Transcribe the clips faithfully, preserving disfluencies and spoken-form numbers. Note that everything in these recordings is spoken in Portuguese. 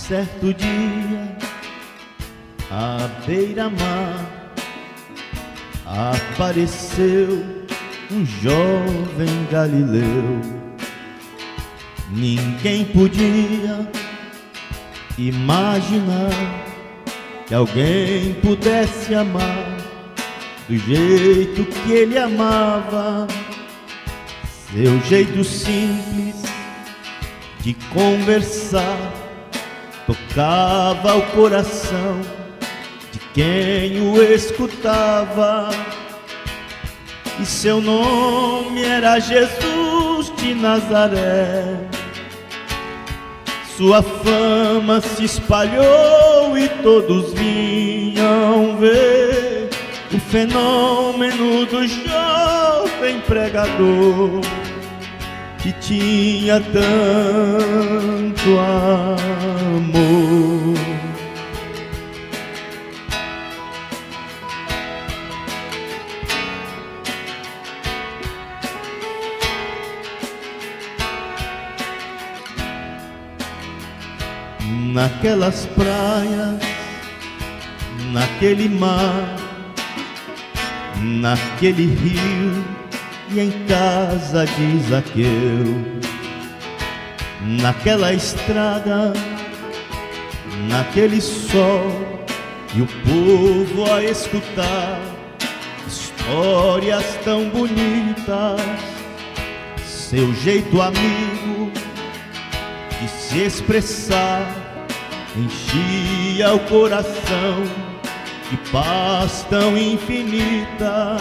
certo dia, à beira-mar, apareceu um jovem galileu. Ninguém podia imaginar que alguém pudesse amar do jeito que ele amava. Seu jeito simples de conversar tocava o coração de quem o escutava. E seu nome era Jesus de Nazaré. Sua fama se espalhou e todos vinham ver o fenômeno do jovem pregador que tinha tanto amor. Naquelas praias, naquele mar, naquele rio e em casa de Zaqueu, naquela estrada, naquele sol e o povo a escutar histórias tão bonitas. Seu jeito amigo de se expressar enchia o coração de paz tão infinita.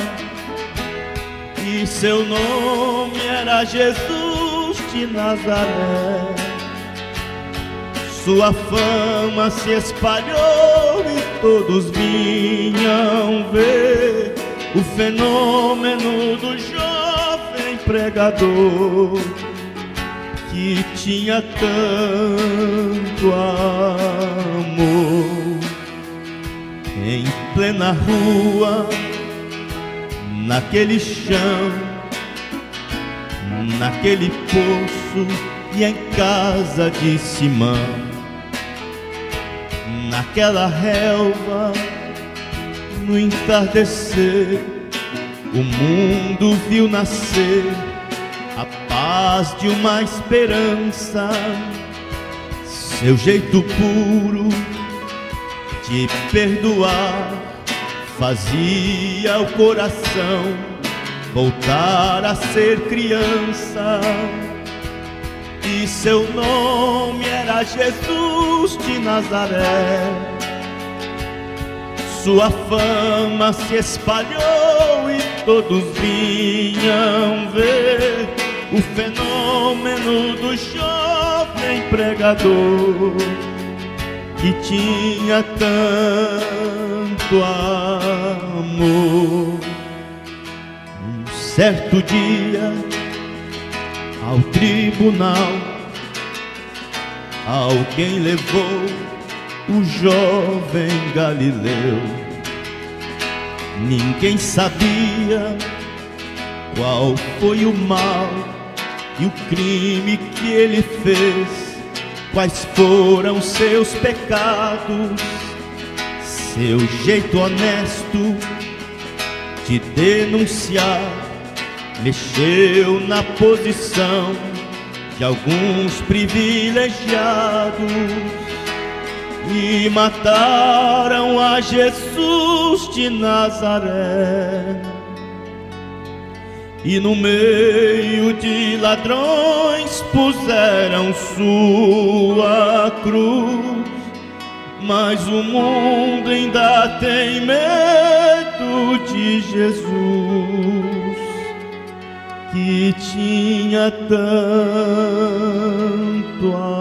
E seu nome era Jesus de Nazaré. Sua fama se espalhou e todos vinham ver o fenômeno do jovem pregador que tinha tanto amor. Em plena rua, naquele chão, naquele poço e em casa de Simão, naquela relva, no entardecer, o mundo viu nascer a paz de uma esperança. Seu jeito puro de perdoar fazia o coração voltar a ser criança. E seu nome era Jesus de Nazaré. Sua fama se espalhou e todos vinham ver o fenômeno do jovem pregador que tinha tanto amor. Um certo dia, ao tribunal, alguém levou o jovem Galileu. Ninguém sabia qual foi o mal e o crime que ele fez, quais foram seus pecados. Seu jeito honesto de denunciar mexeu na posição de alguns privilegiados e mataram a Jesus de Nazaré. E no meio de ladrões puseram sua cruz, mas o mundo ainda tem medo de Jesus, que tinha tanto amor.